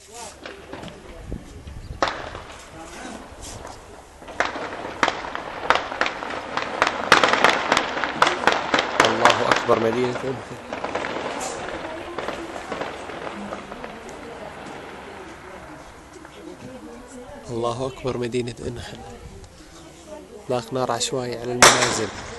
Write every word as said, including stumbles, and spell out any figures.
الله أكبر مدينة إنخل. الله أكبر مدينة إنخل. إطلاق نار عشوائي على المنازل.